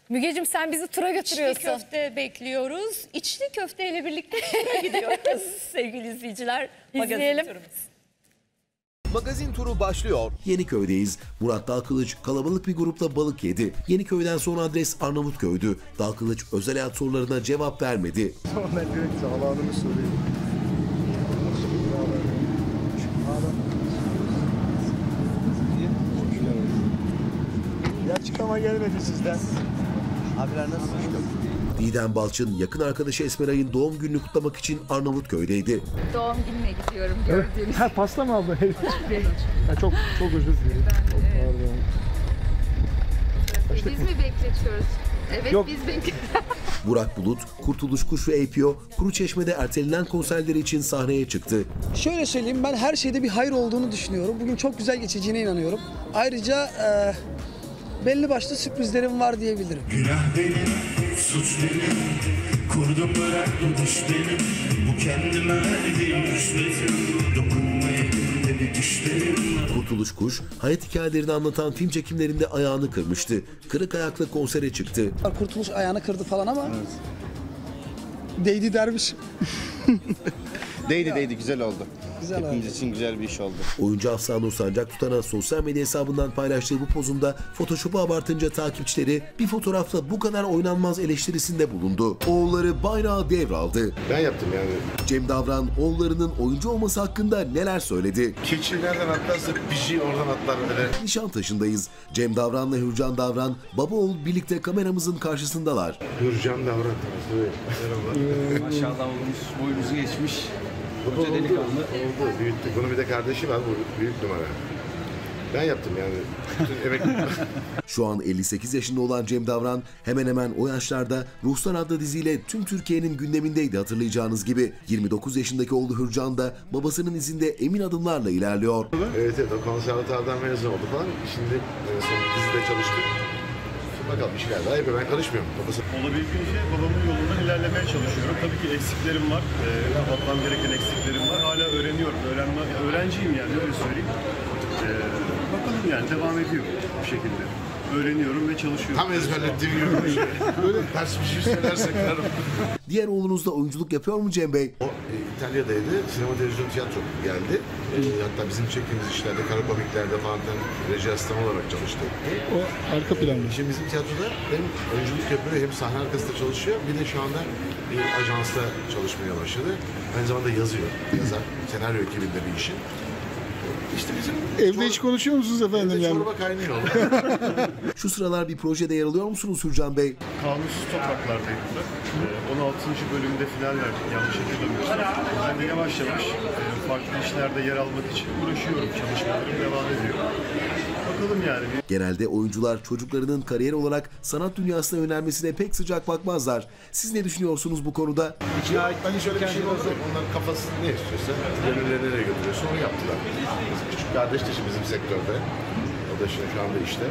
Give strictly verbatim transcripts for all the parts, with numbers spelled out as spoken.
Mügeciğim sen bizi tura götürüyorsun. İçli köfte bekliyoruz. İçli köfteyle birlikte tura gidiyoruz sevgili izleyiciler. İzleyelim. Magazin turumuz. Magazin turu başlıyor. Yeniköy'deyiz. Murat Dalkılıç kalabalık bir grupla balık yedi. Yeniköy'den son adres Arnavutköy'dü. Dalkılıç özel hayat sorularına cevap vermedi. Ben direkt sağlığını sorayım. Bir açıklama gelmedi sizden. Abiler nasıl? Didem Balçın yakın arkadaşı Esmeray'ın doğum gününü kutlamak için Arnavutköy'deydi. Doğum gününe gidiyorum gördüğünüz. Ha, pasta mı aldın? Ha, çok çok özür dilerim. Çok pardon. Biz mi bekletiyoruz? Evet Yok. biz bekliyoruz. Burak Bulut, Kurtuluş Kuş ve A P O, Kuruçeşme'de ertelenen konserleri için sahneye çıktı. Şöyle söyleyeyim, ben her şeyde bir hayır olduğunu düşünüyorum. Bugün çok güzel geçeceğine inanıyorum. Ayrıca e, belli başlı sürprizlerim var diyebilirim. Günah benim, suç benim, kurdum bıraktım düş benim. Bu kendime verdiğim rüşvetim, dokunmayın dedi düş benim. Kurtuluş Kuş, hayat hikayelerini anlatan film çekimlerinde ayağını kırmıştı. Kırık ayakla konsere çıktı. Kurtuluş ayağını kırdı falan ama evet. Değdi dermiş. Değdi değdi güzel oldu. Güzel Hepimiz oldu. için güzel bir iş oldu. Oyuncu Hafsa Nur Sancak Tutan'a sosyal medya hesabından paylaştığı bu pozunda Photoshop'u abartınca takipçileri bir fotoğrafla bu kadar oynanmaz eleştirisinde bulundu. Oğulları bayrağı devraldı. Ben yaptım yani. Cem Davran oğullarının oyuncu olması hakkında neler söyledi? Keçi nereden atlarsa pişi oradan atlar böyle. Nişantaşı'ndayız. Cem Davran'la Hürcan Davran baba oğul birlikte kameramızın karşısındalar. Hürcan Davran. Evet. Merhaba. Maşallah olmuş, boyumuzu geçmiş. Bu oldu, oldu. Büyüttük. Bunun bir de kardeşi var. Bu büyük numara. Ben yaptım yani. Bütün emek... Şu an elli sekiz yaşında olan Cem Davran hemen hemen o yaşlarda Ruhsar adlı diziyle tüm Türkiye'nin gündemindeydi hatırlayacağınız gibi. yirmi dokuz yaşındaki oğlu Hürcan da babasının izinde emin adımlarla ilerliyor. Evet evet o konservatuardan mezun oldu falan. Şimdi e, son dizide çalıştım. Bakalım iş geldi. Hayır ben karışmıyorum. Babası... Olabildiğince babamın yolundan ilerlemeye çalışıyorum. Tabii ki eksiklerim var. E, kapatmam gereken eksiklerim var. Hala öğreniyorum. Öğrenme, öğrenciyim yani öyle söyleyeyim. E, bakalım yani devam ediyor bu şekilde. Öğreniyorum ve çalışıyorum. Tam ezberlettiğim gibi. Böyle ters bir şey söylersek kırarım. Diğer oğlunuz da oyunculuk yapıyor mu Cem Bey? O e, İtalya'daydı. Sinema, televizyon, tiyatro geldi. E, hatta bizim çektiğimiz işlerde, kara komiklerde falan reji asistanı olarak çalıştı. O arka planda. Şimdi bizim tiyatroda hem oyunculuk yapıyor hem sahne arkasında çalışıyor. Bir de şu anda bir ajansla çalışmaya başladı. Aynı zamanda yazıyor. Yazar, senaryo ekibinde bir işin. İşte bizim Evde çorba, hiç konuşuyor musunuz efendim evde yani? Çorba kaynıyor. Şu sıralar bir projede yer alıyor musunuz Hürcan Bey? Kanunsuz topraklardaydım da. on altıncı bölümde final verdik yanlış hatırlamıyorsam. Ben de yavaş yavaş farklı işlerde yer almak için uğraşıyorum. Çalışmalarım devam ediyor. Bakalım yani. Genelde oyuncular çocuklarının kariyer olarak sanat dünyasına yönelmesine pek sıcak bakmazlar. Siz ne düşünüyorsunuz bu konuda? Hani şöyle bir şey olsa onların kafası ne istiyorsa, gönülleri nereye götürüyorsa onu yaptılar. Küçük kardeş de şimdi bizim sektörde. O da şimdi şu anda işte.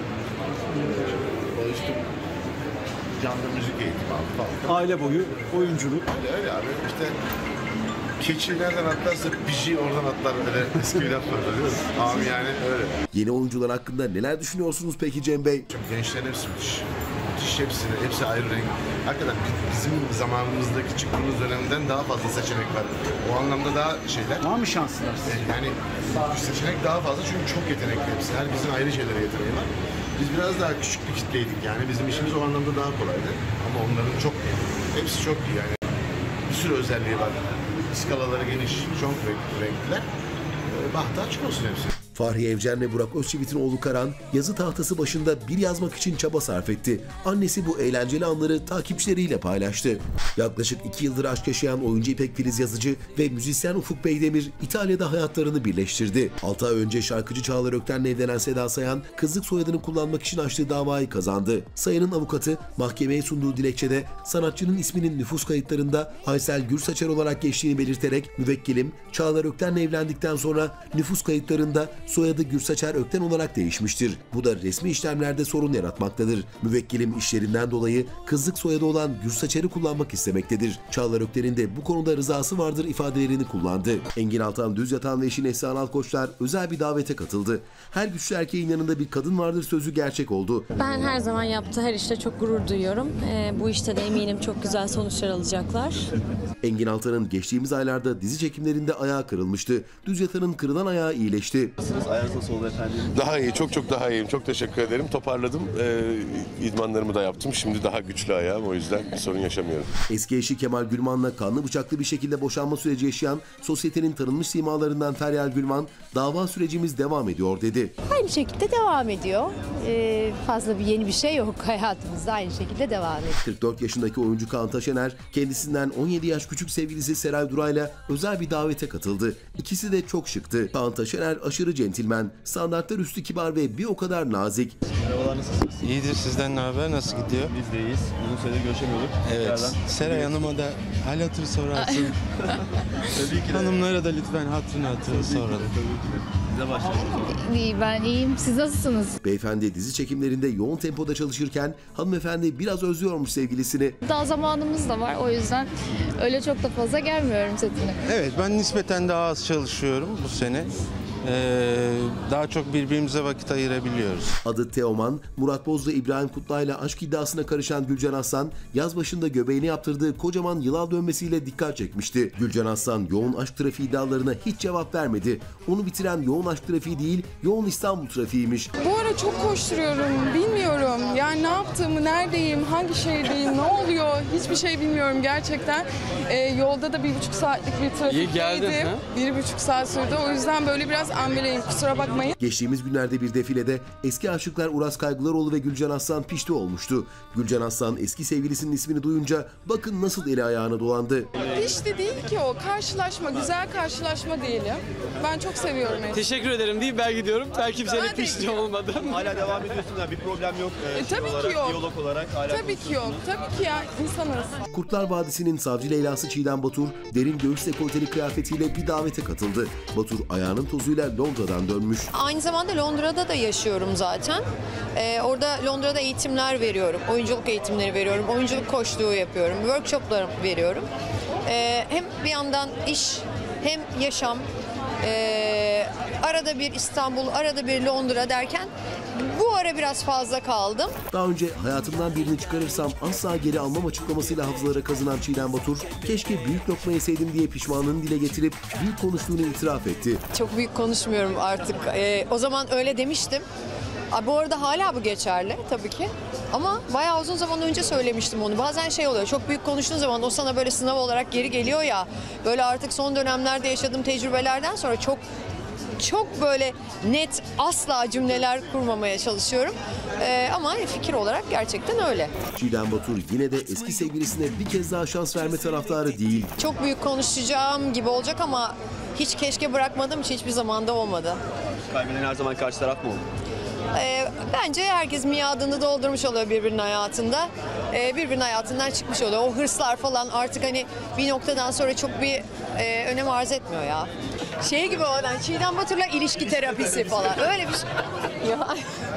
O işte canlı müzik eğitimi aldı falan. Aile boyu oyunculuk. Öyle öyle abi işte keçi nereden atlarsa pişi oradan atlar böyle eski bir laf var değil mi? Abi yani öyle. Yeni oyuncular hakkında neler düşünüyorsunuz peki Cem Bey? Gençlerin hepsi müthiş. Müthiş hepsini, hepsi ayrı renk. Hakikaten bizim zamanımızdaki çıktığımız dönemden daha fazla seçenek var. O anlamda daha şeyler. Daha mı şanslılar? Yani seçenek daha fazla çünkü çok yetenekli hepsi. Herkesin ayrı şeylere yeteneği var. Biz biraz daha küçük bir kitleydik yani. Bizim işimiz o anlamda daha kolaydı. Ama onların çok iyi. Hepsi çok iyi yani. Bir sürü özelliği var. Skalaları geniş, çok renkliler. Bahtı açık olsun hepsi. Fahriye Evcen ve Burak Özçivit'in oğlu Karan yazı tahtası başında bir yazmak için çaba sarf etti. Annesi bu eğlenceli anları takipçileriyle paylaştı. Yaklaşık iki yıldır aşk yaşayan oyuncu İpek Filiz Yazıcı ve müzisyen Ufuk Beydemir İtalya'da hayatlarını birleştirdi. altı ay önce şarkıcı Çağlar Ökten'le evlenen Seda Sayan kızlık soyadını kullanmak için açtığı davayı kazandı. Sayan'ın avukatı mahkemeye sunduğu dilekçede sanatçının isminin nüfus kayıtlarında Aysel Gürsaçar olarak geçtiğini belirterek müvekkilim Çağlar Ökten'le evlendikten sonra nüfus kayıtlarında soyadı Gürsaçer Ökten olarak değişmiştir. Bu da resmi işlemlerde sorun yaratmaktadır. Müvekkilim işlerinden dolayı kızlık soyadı olan Gürsaçer'i kullanmak istemektedir. Çağlar Ökten'in de bu konuda rızası vardır ifadelerini kullandı. Engin Altan Düzyatan ve eşi Neslihan Alkoçlar özel bir davete katıldı. Her güçlü erkeğin yanında bir kadın vardır sözü gerçek oldu. Ben her zaman yaptığı her işte çok gurur duyuyorum. Ee, bu işte de eminim çok güzel sonuçlar alacaklar. Engin Altan'ın geçtiğimiz aylarda dizi çekimlerinde ayağı kırılmıştı. Düzyatan'ın kırılan ayağı iyileşti. Ayağınız nasıl oldu efendim? Daha iyi, çok çok daha iyiyim. Çok teşekkür ederim. Toparladım. Ee, idmanlarımı da yaptım. Şimdi daha güçlü ayağım. O yüzden bir sorun yaşamıyorum. Eski eşi Kemal Gülman'la kanlı bıçaklı bir şekilde boşanma süreci yaşayan sosyetenin tanınmış simalarından Feryal Gülman, dava sürecimiz devam ediyor dedi. Aynı şekilde devam ediyor. Ee, fazla bir yeni bir şey yok hayatımızda. Aynı şekilde devam ediyor. kırk dört yaşındaki oyuncu Kaan Taşener, kendisinden on yedi yaş küçük sevgilisi Seray Duray'la özel bir davete katıldı. İkisi de çok şıktı. Kaan Taşener aşırı centilmen, standartlar üstü kibar ve bir o kadar nazik. Merhabalar, nasılsınız? İyidir, sizden ne haber? Nasıl gidiyor? Biz de iyiyiz. Uzun süredir görüşemiyorduk. Evet. Tekrardan. Seray Hanım'a da hal hatırı sorarsın. Tabii ki de. Hanımlara da lütfen hatırını hatırını soralım. Tabii ki de. Size başlayalım. İyi, ben iyiyim. Siz nasılsınız? Beyefendi dizi çekimlerinde yoğun tempoda çalışırken hanımefendi biraz özlüyormuş sevgilisini. Daha zamanımız da var. O yüzden öyle çok da fazla gelmiyorum setine. Evet, ben nispeten daha az çalışıyorum bu sene. Ee, daha çok birbirimize vakit ayırabiliyoruz. Adı Teoman, Murat Boz ve İbrahim Kutlay'la aşk iddiasına karışan Gülcan Aslan, yaz başında göbeğine yaptırdığı kocaman yılan dönmesiyle dikkat çekmişti. Gülcan Aslan yoğun aşk trafiği iddialarına hiç cevap vermedi. Onu bitiren yoğun aşk trafiği değil, yoğun İstanbul trafiğiymiş. Bu ara çok koşturuyorum, bilmiyorum. Yani ne yaptığımı, neredeyim, hangi şehirdeyim, ne oluyor hiçbir şey bilmiyorum gerçekten. Ee, yolda da bir buçuk saatlik bir trafikteydim. Bir buçuk saat sürdü. O yüzden böyle biraz ambeleyim, kusura bakmayın. Geçtiğimiz günlerde bir defilede eski aşıklar Uras Kaygılaroğlu ve Gülcan Aslan pişti olmuştu. Gülcan Aslan eski sevgilisinin ismini duyunca bakın nasıl eli ayağına dolandı. Pişti değil ki o, karşılaşma, güzel karşılaşma diyelim. Ben çok seviyorum. Yani. Teşekkür ederim deyip ben gidiyorum. Ben kimseyle pişti olmadım. Hala devam ediyorsunuz ya, bir problem yok. E, tabii olarak, ki yok. Diyalog olarak hala Tabii ki yok. Tabii ki ya, insanız. Kurtlar Vadisi'nin savcı Leyla'sı Çiğdem Batur, derin göğüs dekolteli kıyafetiyle bir davete katıldı. Batur ayağının tozuyla Londra'dan dönmüş. Aynı zamanda Londra'da da yaşıyorum zaten. Ee, orada Londra'da eğitimler veriyorum. Oyunculuk eğitimleri veriyorum. Oyunculuk koçluğu yapıyorum. Workshoplar veriyorum. Ee, hem bir yandan iş hem yaşam. Ee, arada bir İstanbul, arada bir Londra derken bu ara biraz fazla kaldım. Daha önce hayatımdan birini çıkarırsam asla geri almam açıklamasıyla hafızalara kazınan Çiğdem Batur, keşke büyük lokma yeseydim diye pişmanlığını dile getirip büyük konuştuğunu itiraf etti. Çok büyük konuşmuyorum artık. Ee, o zaman öyle demiştim. Aa, bu arada hala bu geçerli tabii ki. Ama bayağı uzun zaman önce söylemiştim onu. Bazen şey oluyor, çok büyük konuştuğun zaman o sana böyle sınav olarak geri geliyor ya. Böyle artık son dönemlerde yaşadığım tecrübelerden sonra çok çok böyle net asla cümleler kurmamaya çalışıyorum. Ee, ama fikir olarak gerçekten öyle. Çiğdem Batur yine de eski sevgilisine bir kez daha şans verme taraftarı değil. Çok büyük konuşacağım gibi olacak ama hiç keşke bırakmadığım için hiçbir zamanda olmadı. Kaybeden her zaman karşı taraf mı oldu? Ee, bence herkes miadını doldurmuş oluyor birbirinin hayatında. Ee, birbirinin hayatından çıkmış oluyor. O hırslar falan artık hani bir noktadan sonra çok bir e, önem arz etmiyor ya. Şey gibi olan Çiğdem Batur'la ilişki terapisi falan. Öyle bir şey. Ya.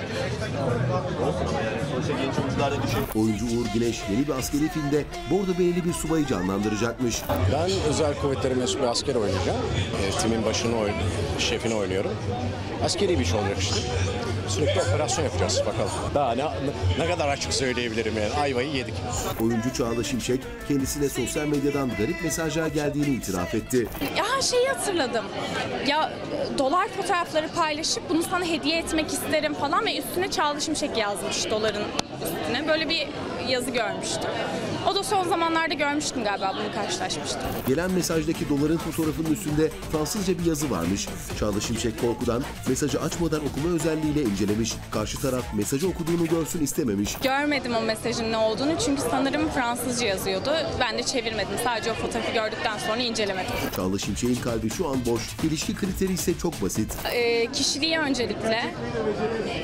Oyuncu Uğur Güneş yeni bir askeri filmde bordo bereli bir subayı canlandıracakmış. Ben özel kuvvetlere mensup bir asker oynayacağım. E, timin başını oyn şefini oynuyorum. Askeri bir şey olacak işte. Sürekli operasyon yapacağız bakalım. Daha ne, ne kadar açık söyleyebilirim yani. Ayvayı yedik. Oyuncu Çağla Şimşek kendisine sosyal medyadan garip mesajlar geldiğini itiraf etti. Ya şeyi hatırladım. Ya dolar fotoğrafları paylaşıp bunu sana hediye etmek isterim falan ve üstüne Çağla Şimşek yazmış doların üstüne. Böyle bir yazı görmüştüm. O da son zamanlarda görmüştüm galiba, bunu karşılaşmıştım. Gelen mesajdaki doların fotoğrafının üstünde Fransızca bir yazı varmış. Çağla Şimşek korkudan mesajı açmadan okuma özelliğiyle incelemiş. Karşı taraf mesajı okuduğunu görsün istememiş. Görmedim o mesajın ne olduğunu çünkü sanırım Fransızca yazıyordu. Ben de çevirmedim. Sadece o fotoğrafı gördükten sonra incelemedim. Çağla Şimşek'in kalbi şu an boş. İlişki kriteri ise çok basit. Ee, kişiliği öncelikle.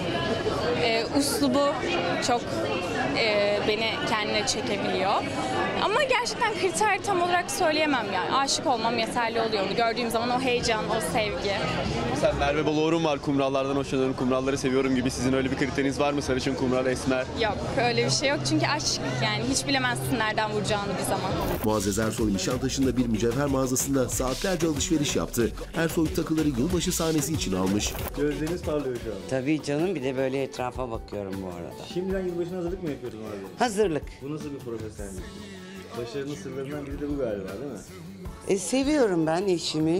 Ee, uslubu çok e, beni kendine çekebiliyor. Ama gerçekten kriter tam olarak söyleyemem yani. Aşık olmam yeterli oluyor. Onu gördüğüm zaman o heyecan, o sevgi. Sen Merve Boluğur'un var, kumrallardan hoşlanıyorum, kumralları seviyorum gibi. Sizin öyle bir kriteriniz var mı? Sarışın, kumral, esmer? Yok, öyle bir şey yok. Çünkü aşk yani hiç bilemezsin nereden vuracağını bir zaman. Muazzez Ersoy Nişantaşı'nda bir mücevher mağazasında saatlerce alışveriş yaptı. Ersoy takıları yılbaşı sahnesi için almış. Gözleriniz parlıyor şu an. Tabii canım, bir de böyle etrafa bakıyorum bu arada. Şimdiden yılbaşına hazırlık mı yapıyordun abi? Hazırlık. Bu nasıl bir profesyonellik? Başarının sırlarından biri de bu galiba, değil mi? E, seviyorum ben işimi.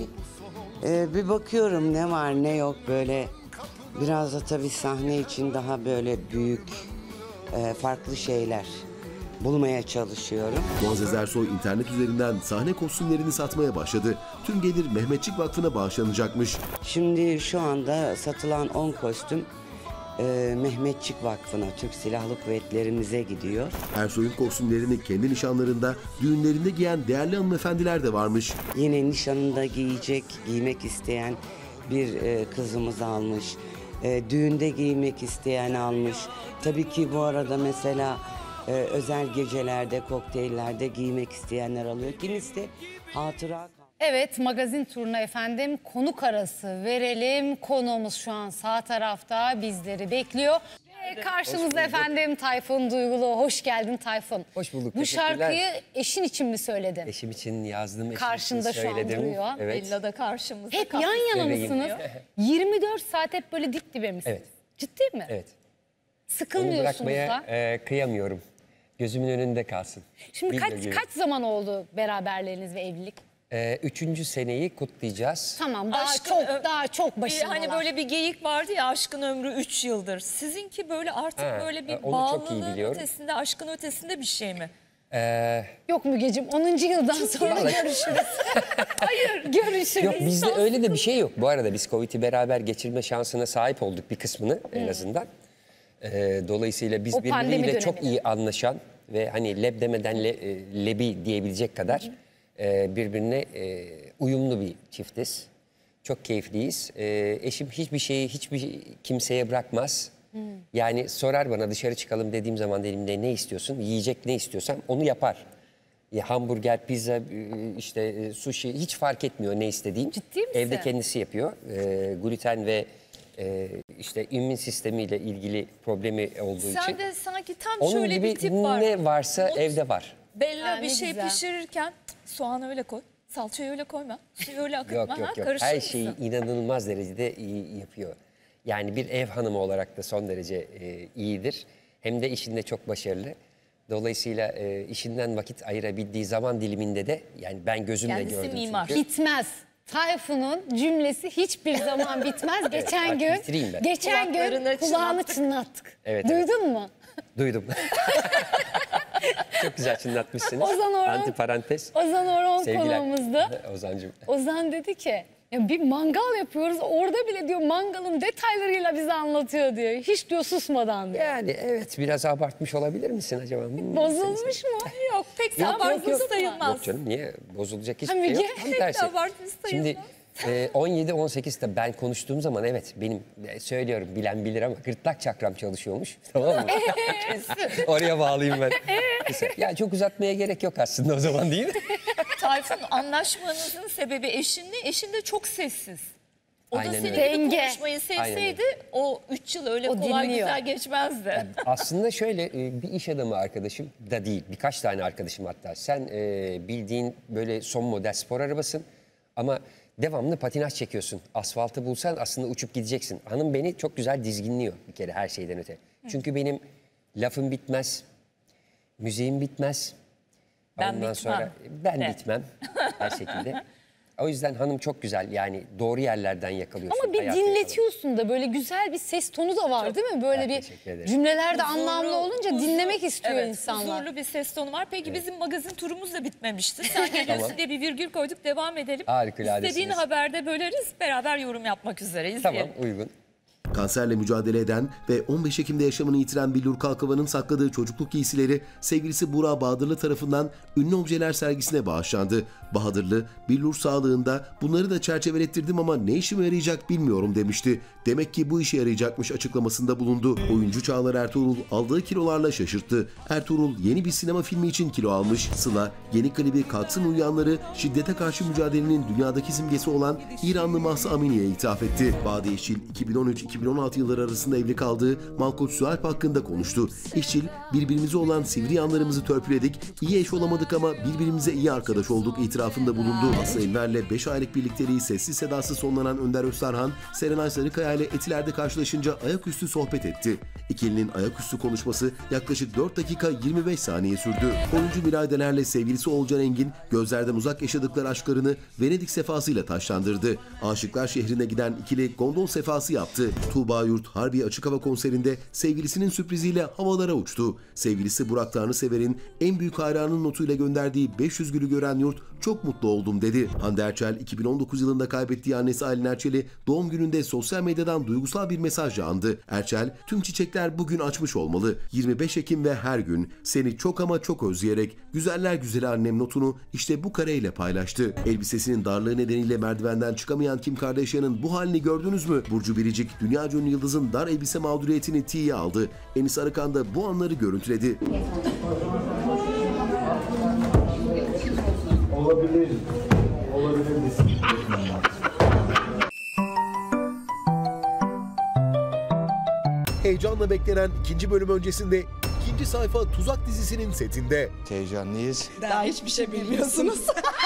E, bir bakıyorum ne var ne yok böyle. Biraz da tabii sahne için daha böyle büyük, e, farklı şeyler bulmaya çalışıyorum. Muazzez Ersoy internet üzerinden sahne kostümlerini satmaya başladı. Tüm gelir Mehmetçik Vakfı'na bağışlanacakmış. Şimdi şu anda satılan on kostüm e, Mehmetçik Vakfı'na, Türk Silahlı Kuvvetlerimize gidiyor. Ersoy'un kostümlerini kendi nişanlarında, düğünlerinde giyen değerli hanımefendiler de varmış. Yine nişanında giyecek, giymek isteyen bir e, kızımız almış. E, düğünde giymek isteyen almış. Tabii ki bu arada mesela e, özel gecelerde, kokteyllerde giymek isteyenler alıyor. Kimisi de hatıra. Evet, magazin turuna efendim konuk arası verelim. Konuğumuz şu an sağ tarafta bizleri bekliyor. Ve karşımızda efendim Tayfun Duygulu. Hoş geldin Tayfun. Hoş bulduk. Bu şarkıyı eşin için mi söyledin? Eşim için yazdım, eşim Karşında için şu an söyledim. duruyor. Evet. Villa da karşımızda. Hep yan yana Bebeğim. mısınız? yirmi dört saat hep böyle dip dibe misiniz? Evet. Ciddi mi? Evet. Onu Sıkılmıyorsunuz bırakmaya da. e, kıyamıyorum. Gözümün önünde kalsın. Şimdi Video kaç, gibi. kaç zaman oldu beraberliğiniz ve evlilik? E, üçüncü seneyi kutlayacağız. Tamam, daha Aşkın çok ö- daha çok Bir, başındalar. hani böyle bir geyik vardı ya, aşkın ömrü üç yıldır. Sizinki böyle artık Ha, böyle bir onu çok iyi bağlılığın biliyorum. ötesinde, aşkın ötesinde bir şey mi? E, Yok Mügeciğim, onuncu yıldan sonra Vallahi- görüşürüz. Hayır, görüşürüz. Yok, bizde öyle de bir şey yok. Bu arada biz Covid'i beraber geçirme şansına sahip olduk, bir kısmını en azından. E, dolayısıyla biz O pandemi birbiriyle çok döneminde. iyi anlaşan ve hani leb demeden le, e, lebi diyebilecek kadar e, birbirine e, uyumlu bir çiftiz. Çok keyifliyiz. E, eşim hiçbir şeyi hiçbir kimseye bırakmaz. Yani sorar bana dışarı çıkalım dediğim zaman elimde ne istiyorsun? Yiyecek ne istiyorsam onu yapar. Ya, hamburger, pizza, e, işte e, sushi hiç fark etmiyor ne istediğim. Ciddi misin? Evde kendisi yapıyor. E, gluten ve e, işte immün sistemiyle ilgili problemi olduğu için. Sen de sanki tam Onun şöyle gibi bir tip var. ne varsa Mut- evde var. Bella Ha, bir ne şey güzel. pişirirken "Cık, soğanı öyle koy, salçayı öyle koyma, suyu öyle akıtma. Yok ha, yok yok. karışır Her mısın?" şeyi inanılmaz derecede iyi yapıyor. Yani bir ev hanımı olarak da son derece e, iyidir. Hem de işinde çok başarılı. Dolayısıyla e, işinden vakit ayırabildiği zaman diliminde de yani ben gözümle Kendisi gördüm mimar. çünkü. Bitmez. Tayfun'un cümlesi hiçbir zaman bitmez. Geçen bak, gün bitireyim ben. geçen gün Kulaklarını kulağını çınlattık. çınlattık. Evet, evet. Duydun mu? Duydum. Çok güzel çınlatmışsınız. Ozan Orhan- Antiparantez. Ozan Orhan Sevgiler. konuğumuzdu. Ozan'cığım. Ozan dedi ki ya bir mangal yapıyoruz, orada bile diyor mangalın detaylarıyla bize anlatıyor diyor. Hiç diyor susmadan diyor. Yani evet, biraz abartmış olabilir misin acaba? Hmm, Bozulmuş mu? Yok, pek de Yok, yok, abartısı yok. sayılmaz. Yok canım, niye? Bozulacak hiçbir Ha, şey yok. Müge? Tam Pek tersi. de abartısı sayılmaz. Şimdi e, on yedi on sekizde ben konuştuğum zaman evet benim e, söylüyorum, bilen bilir ama gırtlak çakram çalışıyormuş. Tamam mı? Oraya bağlayayım ben. Mesela, ya çok uzatmaya gerek yok aslında o zaman, değil mi? Tayfun, anlaşmanızın sebebi eşinle, eşin de çok sessiz. O Aynen da senin öyle. gibi Denge. konuşmayı Aynen sevseydi o üç yıl öyle O kolay dinliyor. güzel geçmezdi. Aslında şöyle e, bir iş adamı arkadaşım da değil, birkaç tane arkadaşım hatta. Sen e, bildiğin böyle son model spor arabasın ama devamlı patinaj çekiyorsun. Asfaltı bulsan aslında uçup gideceksin. Hanım beni çok güzel dizginliyor bir kere, her şeyden öte. Çünkü benim lafım bitmez, müziğim bitmez. Ben Ondan bitmem. sonra ben De. bitmem her şekilde. O yüzden hanım çok güzel, yani doğru yerlerden yakalıyorsun. Ama bir hayatı yakalıyorsun. dinletiyorsun da, böyle güzel bir ses tonu da var değil mi? Böyle Ha, bir teşekkür ederim. cümleler de Huzurlu, anlamlı olunca huzur- dinlemek istiyor evet, insanlar. Huzurlu bir ses tonu var. Peki bizim magazin turumuz da bitmemişti. Sen geliyorsun Tamam. diye bir virgül koyduk, devam edelim. Harikuladesiniz. İstediğin haberde böleriz, beraber yorum yapmak üzere. Tamam, İzleyelim. uygun. Kanserle mücadele eden ve on beş Ekim'de yaşamını yitiren Billur Kalkava'nın sakladığı çocukluk giysileri sevgilisi Burak Bahadırlı tarafından ünlü objeler sergisine bağışlandı. Bahadırlı, Billur sağlığında bunları da çerçevelettirdim ama ne işime yarayacak bilmiyorum demişti. Demek ki bu işe yarayacakmış açıklamasında bulundu. Oyuncu Çağlar Ertuğrul aldığı kilolarla şaşırttı. Ertuğrul yeni bir sinema filmi için kilo almış. Sıla yeni klibi Kalksın Uyuyanları şiddete karşı mücadelenin dünyadaki simgesi olan İranlı Mahsa Amini'ye ithaf etti. Bade İşçil iki bin on üç iki bin on altı yılları arasında evli kaldığı Malkoç Sualp hakkında konuştu. İşçil, birbirimize olan sivri yanlarımızı törpüledik, iyi eş olamadık ama birbirimize iyi arkadaş olduk itirafında bulundu. Aslı Enver'le beş aylık birlikteliği sessiz sedasız sonlanan Önder Öztarhan, Serenay Sarıkaya ile Etiler'de karşılaşınca ayaküstü sohbet etti. İkilinin ayaküstü konuşması yaklaşık dört dakika yirmi beş saniye sürdü. Oyuncu Miray Dener'le sevgilisi Olcan Engin, gözlerden uzak yaşadıkları aşklarını Venedik sefasıyla taşlandırdı. Aşıklar şehrine giden ikili gondol sefası yaptı. Tuğba Yurt, Harbiye Açık Hava konserinde sevgilisinin sürpriziyle havalara uçtu. Sevgilisi Burak Tanrısever'in en büyük hayranının notuyla gönderdiği beş yüz gülü gören Yurt, çok mutlu oldum dedi. Hande Erçel iki bin on dokuz yılında kaybettiği annesi Aylin Erçel'i doğum gününde sosyal medyadan duygusal bir mesajla andı. Erçel, tüm çiçekler bugün açmış olmalı. yirmi beş Ekim ve her gün seni çok ama çok özleyerek güzeller güzeli annem notunu işte bu kareyle paylaştı. Elbisesinin darlığı nedeniyle merdivenden çıkamayan Kim Kardashian'ın bu halini gördünüz mü? Burcu Biricik, dünyaca ünlü yıldızın dar elbise mağduriyetini tiye aldı. Enis Arıkan da bu anları görüntüledi. Olabilir. Olabilir. Heyecanla beklenen ikinci bölüm öncesinde ikinci sayfa Tuzak dizisinin setinde. Heyecanlıyız. Daha hiçbir şey bilmiyorsunuz.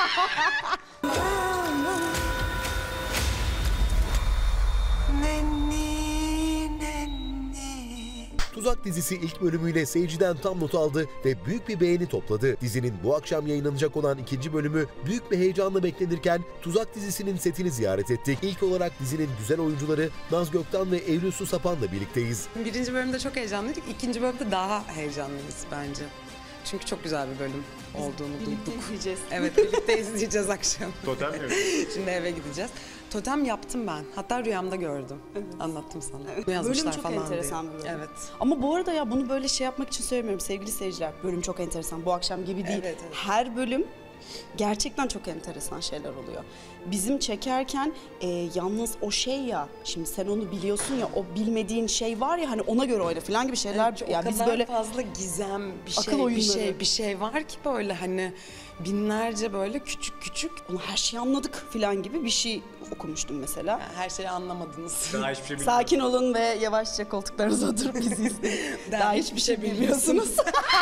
Tuzak dizisi ilk bölümüyle seyirciden tam not aldı ve büyük bir beğeni topladı. Dizinin bu akşam yayınlanacak olan ikinci bölümü büyük bir heyecanla beklenirken Tuzak dizisinin setini ziyaret ettik. İlk olarak dizinin güzel oyuncuları Naz Gökten ve Eylül Su Sapan'la birlikteyiz. Birinci bölümde çok heyecanlıydık. İkinci bölümde daha heyecanlıyız bence. Çünkü çok güzel bir bölüm olduğunu Birlikte duyduk. izleyeceğiz. Evet, birlikte izleyeceğiz akşam. Totem mi? Şimdi eve gideceğiz. Totem yaptım ben. Hatta rüyamda gördüm. Evet. Anlattım sana. Evet. Bölüm çok falan enteresan diye. bir bölüm. Evet. Ama bu arada ya bunu böyle şey yapmak için söylemiyorum sevgili seyirciler. Bölüm çok enteresan. Bu akşam gibi değil. Evet, evet. Her bölüm gerçekten çok enteresan şeyler oluyor. Bizim çekerken e, yalnız o şey ya, şimdi sen onu biliyorsun ya, o bilmediğin şey var ya hani ona göre oyna falan gibi şeyler. Evet, ya o biz kadar böyle fazla gizem bir akıl şey, bir oyunları. şey, bir şey var ki böyle hani binlerce böyle küçük küçük. Onu her şeyi anladık falan gibi bir şey okumuştum mesela. Yani her şeyi anlamadınız. Daha hiçbir şey bilmiyorum. Sakin olun ve yavaşça koltuklarınıza oturup bizi izleyin. Daha hiçbir şey bilmiyorsunuz.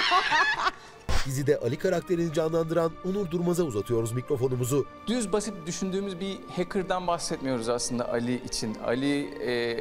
Dizide Ali karakterini canlandıran Onur Durmaz'a uzatıyoruz mikrofonumuzu. Düz basit düşündüğümüz bir hacker'dan bahsetmiyoruz aslında Ali için. Ali e,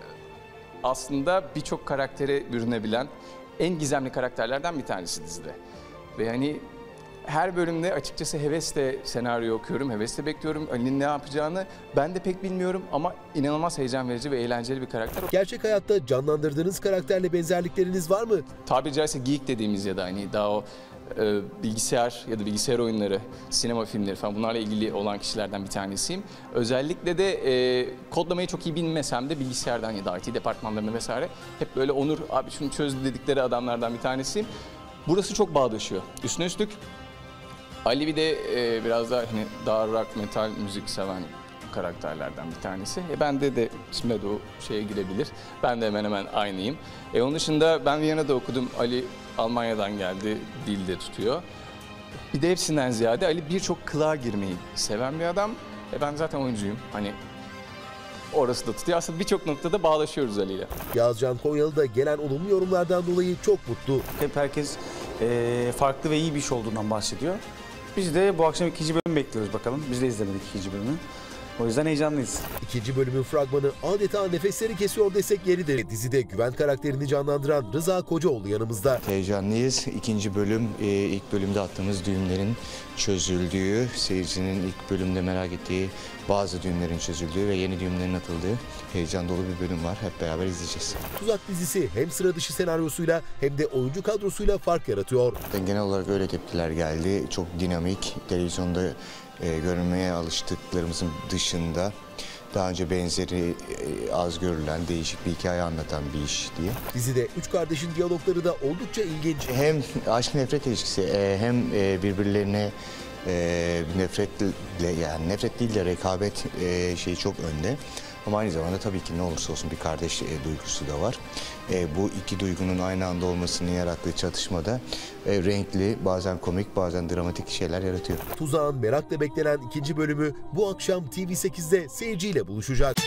aslında birçok karaktere bürünebilen en gizemli karakterlerden bir tanesi dizide. Ve hani her bölümde açıkçası hevesle senaryo okuyorum, hevesle bekliyorum Ali'nin ne yapacağını. Ben de pek bilmiyorum ama inanılmaz heyecan verici ve eğlenceli bir karakter. Gerçek hayatta canlandırdığınız karakterle benzerlikleriniz var mı? Tabiri caizse geek dediğimiz ya da hani daha o e, bilgisayar ya da bilgisayar oyunları, sinema filmleri falan bunlarla ilgili olan kişilerden bir tanesiyim. Özellikle de e, kodlamayı çok iyi bilmesem de bilgisayardan ya da I T departmanlarında vesaire hep böyle Onur abi şunu çözdü dedikleri adamlardan bir tanesiyim. Burası çok bağdaşıyor. Üstüne üstlük Ali bir de e, biraz daha hani daha rock, metal müzik seven karakterlerden bir tanesi. E, bende de şimdi de o şeye girebilir. Ben de hemen hemen aynıyım. E, onun dışında ben Viyana'da okudum. Ali Almanya'dan geldi, dilde tutuyor. Bir de hepsinden ziyade Ali birçok kılığa girmeyi seven bir adam. E, ben zaten oyuncuyum. Hani orası da tutuyor. Aslında birçok noktada bağlaşıyoruz Ali ile. Yazcan Konyalı da gelen olumlu yorumlardan dolayı çok mutlu. Hep herkes e, farklı ve iyi bir iş olduğundan bahsediyor. Biz de bu akşam ikinci bölüm bekliyoruz bakalım. Biz de izlemedik ikinci bölümü. O yüzden heyecanlıyız. İkinci bölümün fragmanı adeta nefesleri kesiyor desek yeridir. Dizide Güven karakterini canlandıran Rıza Kocaoğlu yanımızda. Heyecanlıyız. İkinci bölüm, e, ilk bölümde attığımız düğümlerin çözüldüğü, seyircinin ilk bölümde merak ettiği bazı düğümlerin çözüldüğü ve yeni düğümlerin atıldığı heyecan dolu bir bölüm var. Hep beraber izleyeceğiz. Tuzak dizisi hem sıra dışı senaryosuyla hem de oyuncu kadrosuyla fark yaratıyor. Genel olarak öyle tepkiler geldi. Çok dinamik, televizyonda e, görmeye alıştıklarımızın dışında daha önce benzeri e, az görülen, değişik bir hikaye anlatan bir iş diye. Dizide üç kardeşin diyalogları da oldukça ilginç. Hem aşk nefret ilişkisi e, hem e, birbirlerine e, nefretle, yani nefret değil de rekabet e, şeyi çok önde. Ama aynı zamanda tabii ki ne olursa olsun bir kardeş e, duygusu da var. E, bu iki duygunun aynı anda olmasının yarattığı çatışmada e, renkli, bazen komik, bazen dramatik şeyler yaratıyor. Tuzağın merakla beklenen ikinci bölümü bu akşam T V sekizde seyirciyle buluşacak.